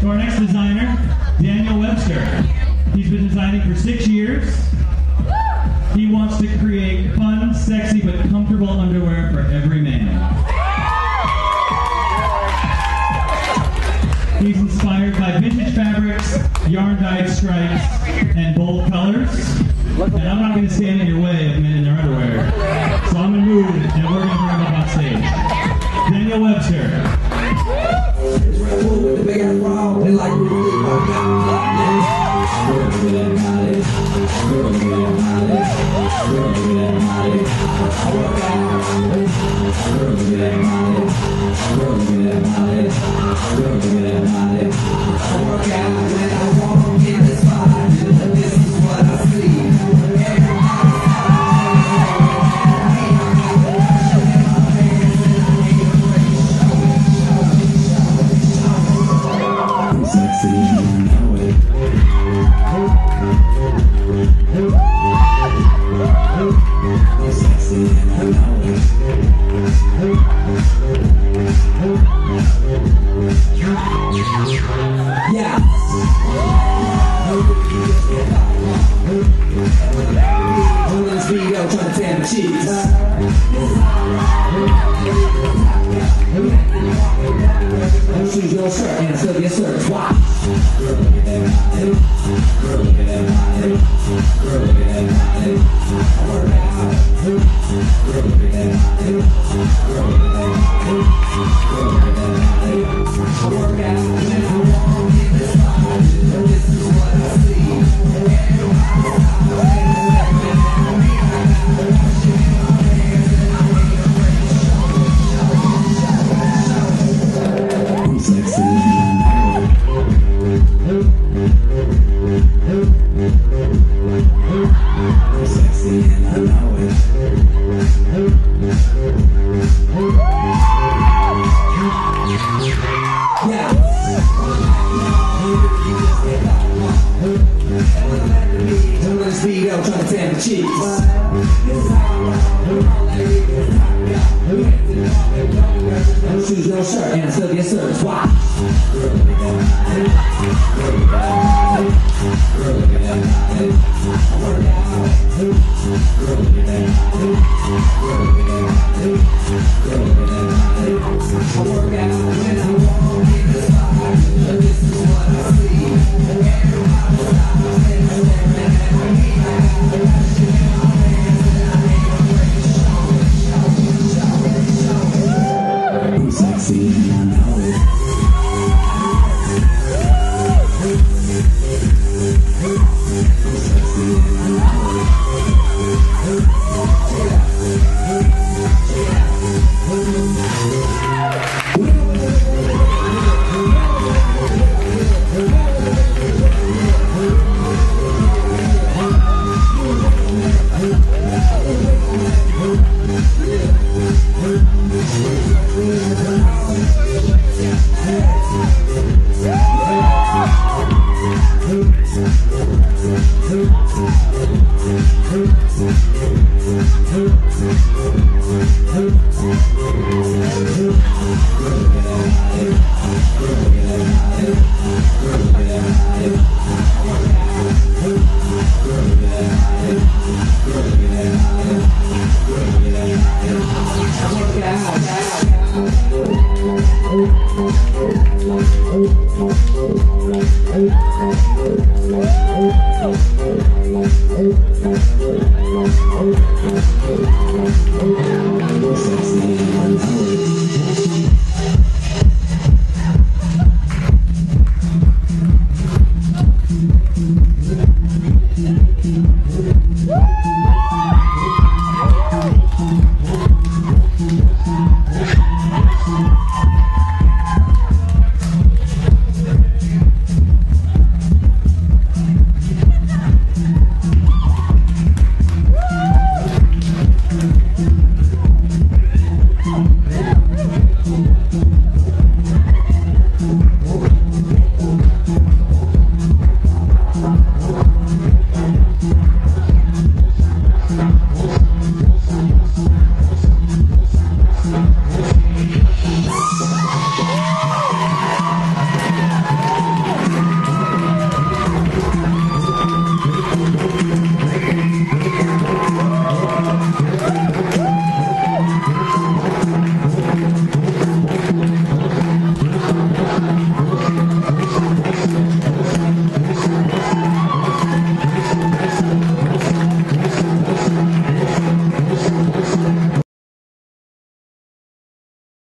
our next designer, Danial Webster. He's been designing for 6 years. He wants to create fun, sexy, but comfortable underwear for every man. He's inspired by vintage fabrics, yarn-dyed stripes, and bold colors. And I'm not going to stand in your way of men in their underwear. So I'm going to move, and we're going to bring him up on stage. Danial Webster.